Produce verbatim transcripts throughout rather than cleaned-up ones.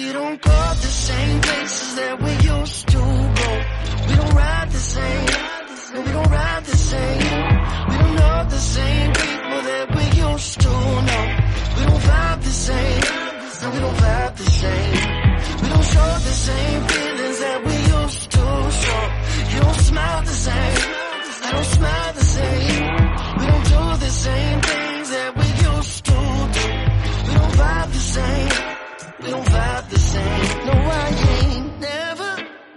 We don't go the same places that we used to go. We don't ride the same, no, we don't ride the same. We don't know the same people that we used to know. We don't vibe the same, no, we don't vibe the same. We don't show the same feelings that we used to show. You don't smile the same, I don't smile the same. We don't do the same things that we used to do. We don't vibe the same, we don't vibe the same. No, I ain't never,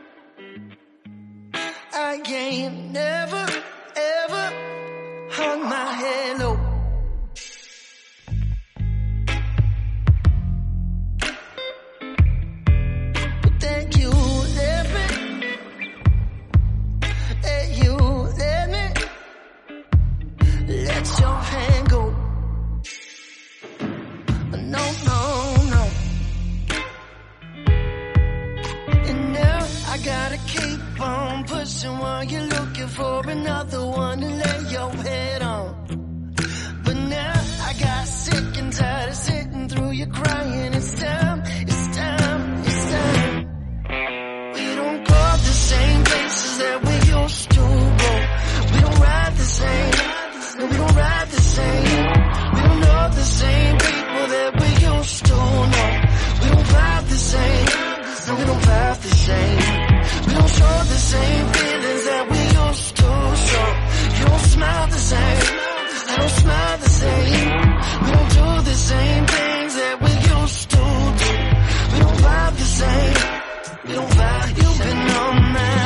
I ain't never, ever hung my head low. But then you let me, and you let me let your hand go. No, no, no. And now I gotta keep on pushing while you're looking for another one to lay your head on. But now I got sick and tired of sitting through you crying. It's time, it's time, it's time. We don't go the same places that we used to go. We don't ride the same, no, we don't ride the same. We don't know the same people that we used to know. We don't vibe the same, no, we don't vibe the same. We don't show the same feelings that we used to show. You don't smile the same, I don't smile the same. We don't do the same things that we used to do. We don't vibe the same, we don't vibe. You've been on my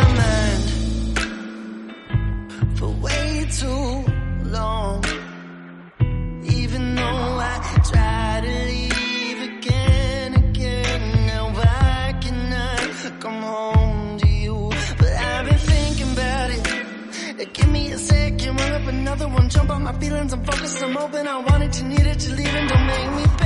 mind for way too long. Even though I try to leave again, again, now why can I come home to you? But I've been thinking about it. Give me a second, run up another one, jump on my feelings, I'm focused, I'm open, I wanted, you needed, you leaving, don't make me pay.